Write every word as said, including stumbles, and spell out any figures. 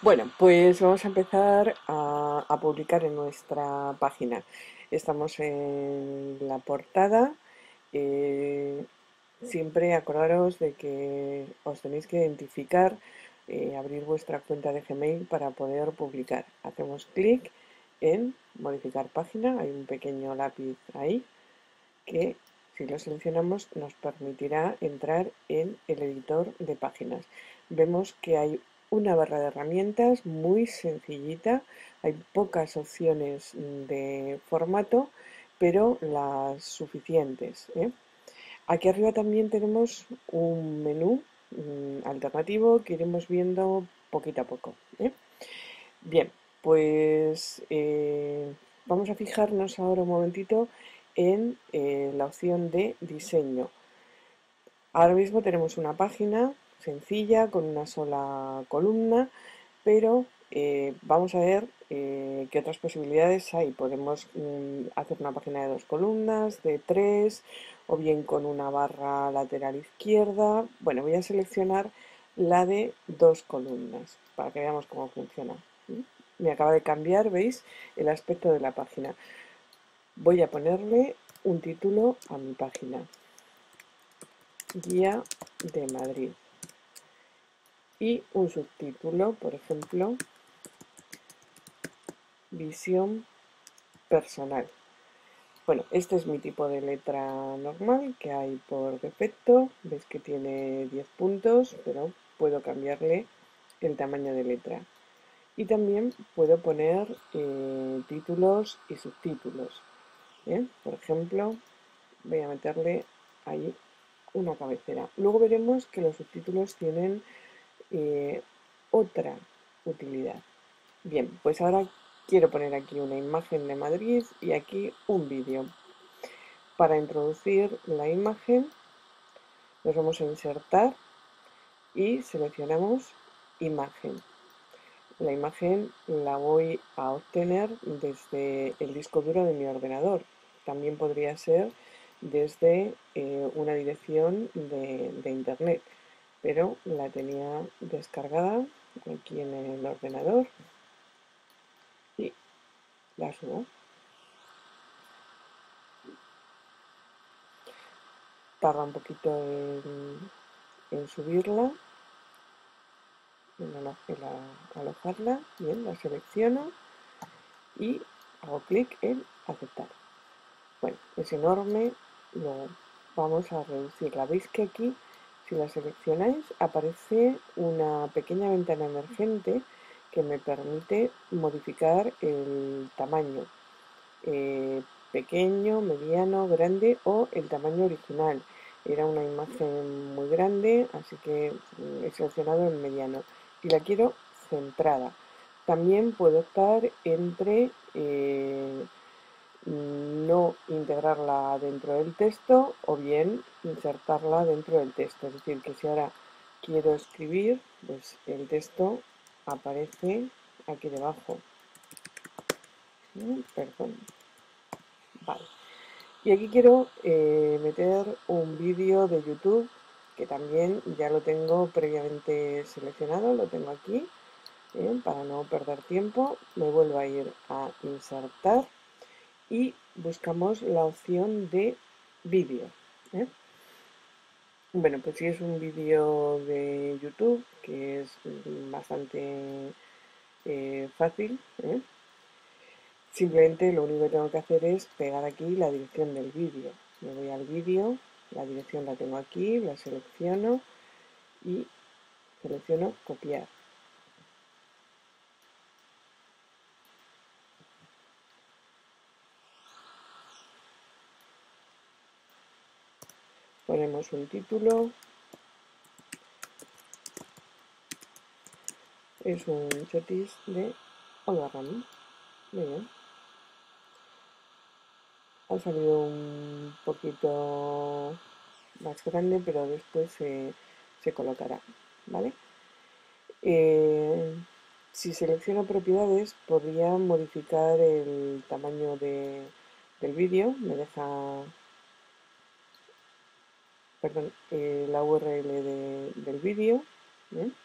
Bueno, pues vamos a empezar a, a publicar en nuestra página. Estamos en la portada. eh, Siempre acordaros de que os tenéis que identificar, eh, abrir vuestra cuenta de Gmail para poder publicar. Hacemos clic en modificar página, hay un pequeño lápiz ahí que, si lo seleccionamos, nos permitirá entrar en el editor de páginas. Vemos que hay una barra de herramientas muy sencillita, hay pocas opciones de formato, pero las suficientes, ¿eh? Aquí arriba también tenemos un menú mm, alternativo que iremos viendo poquito a poco, ¿eh? Bien, pues eh, vamos a fijarnos ahora un momentito en eh, la opción de diseño. Ahora mismo tenemos una página sencilla con una sola columna, pero eh, vamos a ver eh, qué otras posibilidades hay. Podemos mm, hacer una página de dos columnas, de tres, o bien con una barra lateral izquierda. Bueno, voy a seleccionar la de dos columnas para que veamos cómo funciona. ¿Mm? Me acaba de cambiar, ¿veis?, el aspecto de la página. Voy a ponerle un título a mi página: Guía de Madrid. Y un subtítulo, por ejemplo, Visión personal. Bueno, este es mi tipo de letra normal que hay por defecto. Ves que tiene diez puntos, pero puedo cambiarle el tamaño de letra. Y también puedo poner eh, títulos y subtítulos, ¿eh? Por ejemplo, voy a meterle ahí una cabecera. Luego veremos que los subtítulos tienen eh, otra utilidad. Bien, pues ahora quiero poner aquí una imagen de Madrid y aquí un vídeo. Para introducir la imagen nos vamos a insertar y seleccionamos imagen. La imagen la voy a obtener desde el disco duro de mi ordenador. También podría ser desde eh, una dirección de, de internet, pero la tenía descargada aquí en el ordenador y la subo. Tarda un poquito en, en subirla, en, alo- en la- alojarla. Bien, la selecciono y hago clic en aceptar. Bueno, es enorme, lo vamos a reducirla. Veis que aquí, si la seleccionáis, aparece una pequeña ventana emergente que me permite modificar el tamaño. Eh, Pequeño, mediano, grande o el tamaño original. Era una imagen muy grande, así que mm, he seleccionado el mediano y la quiero centrada. También puedo optar entre eh, no integrarla dentro del texto o bien insertarla dentro del texto. Es decir, que si ahora quiero escribir, pues el texto aparece aquí debajo. Mm, Perdón. Vale. Y aquí quiero eh, meter un vídeo de YouTube que también ya lo tengo previamente seleccionado, lo tengo aquí. ¿eh? Para no perder tiempo, me vuelvo a ir a insertar y buscamos la opción de vídeo. ¿eh? Bueno, pues si es un vídeo de YouTube, que es bastante eh, fácil, ¿eh? Simplemente lo único que tengo que hacer es pegar aquí la dirección del vídeo. Me voy al vídeo, la dirección la tengo aquí, la selecciono y selecciono copiar. Ponemos un título, es un chotis de Olga Ramos. Muy bien. Ha salido un poquito más grande, pero después se, se colocará, ¿vale? Eh, si selecciono propiedades, podría modificar el tamaño de, del vídeo. Me deja, perdón, eh, la U R L de- del vídeo. ¿eh?